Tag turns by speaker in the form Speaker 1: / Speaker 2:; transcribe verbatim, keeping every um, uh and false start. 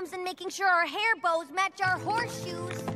Speaker 1: problems in making sure our hair bows match our horseshoes.